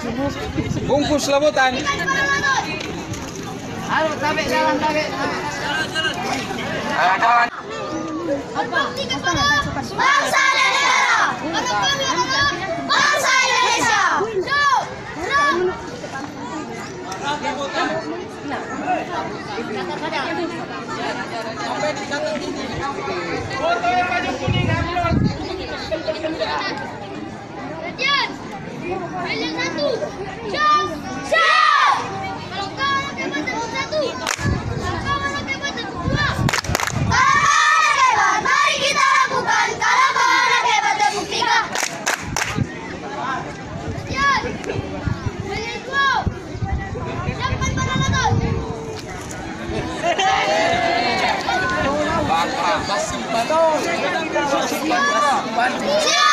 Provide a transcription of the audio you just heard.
Bungkus labutan. Halo, tabe jalan, tabe. Jalan. Bangsa Indonesia. Bangsa Indonesia. Foto yang baju kuning upload. Latihan. Pilih satu. Siap. Siap. Kalau kau nak hebat satu. Kalau kau nak hebat dua. Kalau kau nak hebat, mari kita lakukan. Kalau kau nak hebat, buktikan. Latihan. Pilih dua. Siapkan pada lawan. Bapak, Basim Badong. Siap.